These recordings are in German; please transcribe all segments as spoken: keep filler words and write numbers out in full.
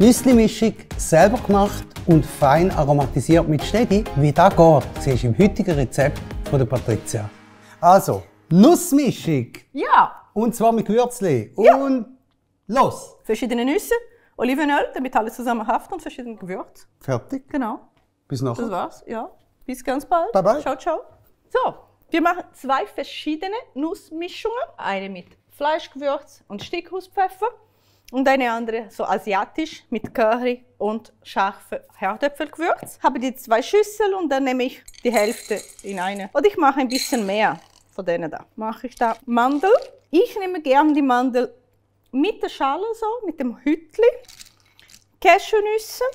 Nüssli-Mischung selber gemacht und fein aromatisiert mit Stedi. Wie das geht, siehst du im heutigen Rezept von der Patricia. Also, Nussmischung. Ja. Und zwar mit Gewürzli. Ja. Und los. Verschiedene Nüsse, Olivenöl, damit alles zusammen haftet und verschiedene Gewürze. Fertig. Genau. Bis nachher. Das war's, ja. Bis ganz bald. Bye bye. Ciao, ciao. So, wir machen zwei verschiedene Nussmischungen. Eine mit Fleischgewürz und Stickhuspfeffer und eine andere so asiatisch mit Curry und scharfem Herdöpfelgewürz. Habe die zwei Schüsseln und dann nehme ich die Hälfte in eine. Und ich mache ein bisschen mehr von denen da. Mache ich da Mandel. Ich nehme gerne die Mandel mit der Schale so, mit dem Hütli. Cashewnüsse.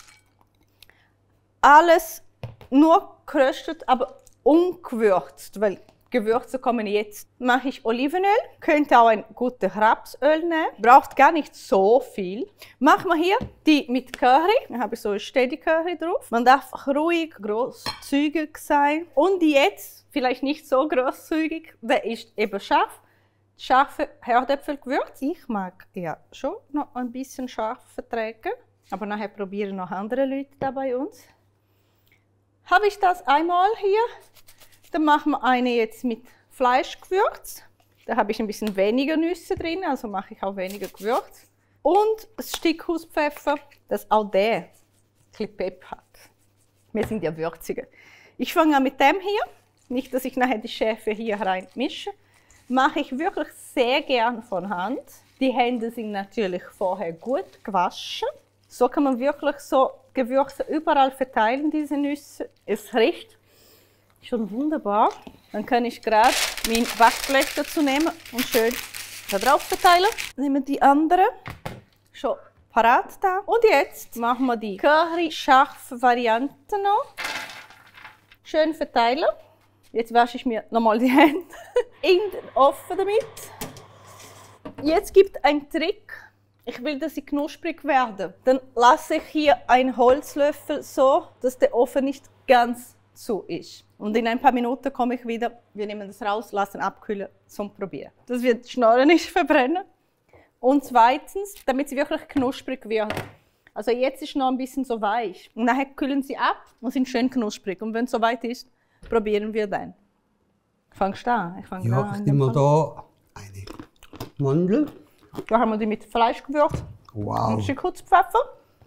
Alles nur geröstet, aber ungewürzt, weil Gewürze kommen jetzt. Mache ich Olivenöl, könnte auch ein gutes Rapsöl nehmen, braucht gar nicht so viel. Machen wir hier die mit Curry, da habe ich so ein Steady Curry drauf. Man darf ruhig, großzügig sein. Und jetzt, vielleicht nicht so großzügig, der ist eben scharf. Scharfe Herdöpfelgewürz. Ich mag ja schon noch ein bisschen scharf vertragen, aber nachher probieren noch andere Leute da bei uns. Habe ich das einmal hier, dann machen wir eine jetzt mit Fleischgewürz. Da habe ich ein bisschen weniger Nüsse drin, also mache ich auch weniger Gewürz. Und das Stickhuspfeffer, dass auch der ein bisschen Pep hat. Wir sind ja würziger. Ich fange an mit dem hier, nicht, dass ich nachher die Schärfe hier rein mische. Mache ich wirklich sehr gern von Hand. Die Hände sind natürlich vorher gut gewaschen. So kann man wirklich so Gewürze überall verteilen, diese Nüsse. Es riecht schon wunderbar. Dann kann ich gerade mein Backblech dazu nehmen und schön da drauf verteilen. Nehmen die andere schon parat da. Und jetzt machen wir die Curry-scharfe Variante noch. Schön verteilen. Jetzt wasche ich mir nochmal die Hände in den Ofen damit. Jetzt gibt es einen Trick. Ich will, dass sie knusprig werden. Dann lasse ich hier einen Holzlöffel so, dass der Ofen nicht ganz zu ist. Und in ein paar Minuten komme ich wieder. Wir nehmen das raus, lassen abkühlen zum Probieren. Das wird die Schnorre nicht verbrennen. Und zweitens, damit sie wirklich knusprig werden. Also jetzt ist noch ein bisschen so weich. Und nachher kühlen sie ab und sind schön knusprig. Und wenn es soweit ist, probieren wir dann. Fangst du an? Ich fang Ja, an. ich nehme da eine Mandel. Da haben wir die mit Fleischgewürz Wow. und Stickhuspfeffer.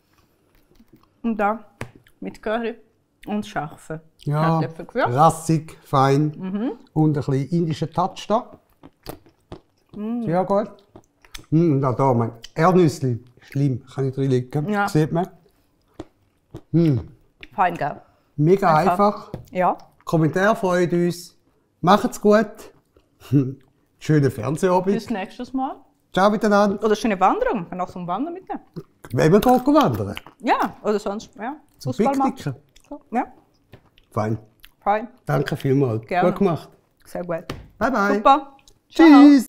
Und da mit Curry und scharfe Ja, Herdöpfelgewürz. rassig, fein Mhm. und ein bisschen indischer Touch da. Mm. Sehr gut. Mm, und auch da mein Erdnüssli. Schlimm, kann ich reinlegen. Ja. Sieht man. Mm. Fein, gell? Mega Einfach. einfach. Ja. Kommentare freuen uns. Macht's gut. Schönen Fernsehabend. Bis nächstes Mal. Ciao miteinander. Oder schöne Wanderung. Man kann auch zum Wandern mitnehmen. Wenn wir gehen wandern. Ja, oder sonst. Ja. Zum Fußballmatch. Picknicken. So, ja, Fein. fein. Danke vielmals. Gerne. Gut gemacht. Sehr gut. Bye bye. Super. Ciao. Tschüss.